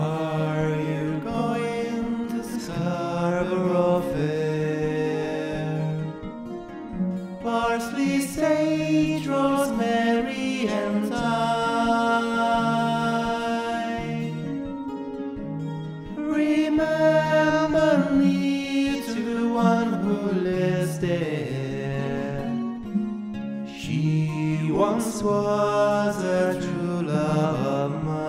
Are you going to Scarborough Fair? Parsley, sage, rosemary, and thyme. Remember me to the one who lives there. She once was a true love of mine.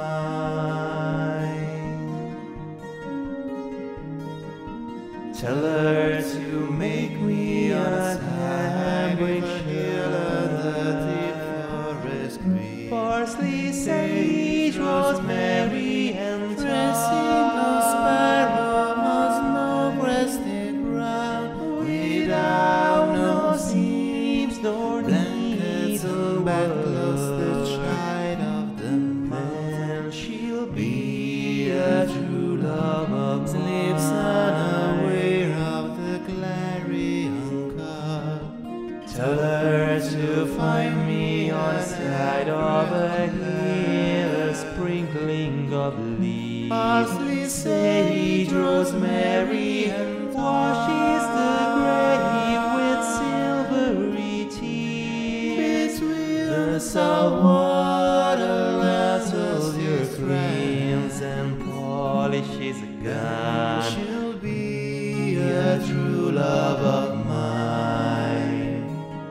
Tell her to make me a sandwich here under the forest green. Parsley, sage, rosemary, and thyme. No sparrow has no resting ground, Without no seams nor blankets and bedclothes, the child of the then she'll be a true love of sleeps mine. unaware of the clarion call. Tell her to find me on the side of a hill, a sprinkling of leaves. Parsley, Sage, rosemary, and washes the grave with silvery tears. Between The salt water levels your screens and polishes a gun. she'll be A true love of mine.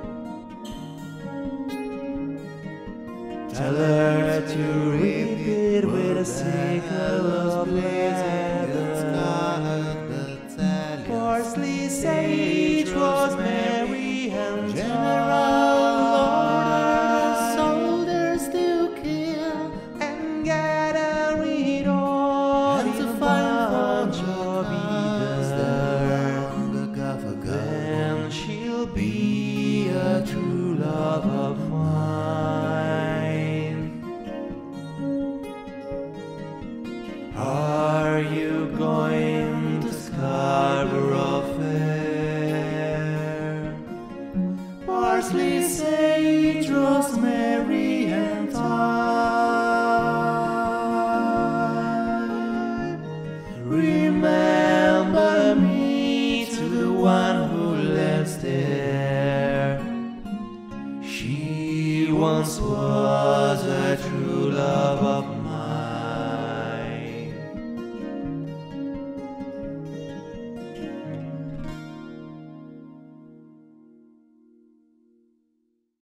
Tell her to reap it with a sickle of leather. Parsley, sage, rosemary, and General thyme. soldiers to kill And gather it all and in to a find bunch for of either. Then she'll be a true love of mine. Are you going to Scarborough Fair? Parsley, sage, rosemary, and thyme. Remember me to the one who lives there. She once was a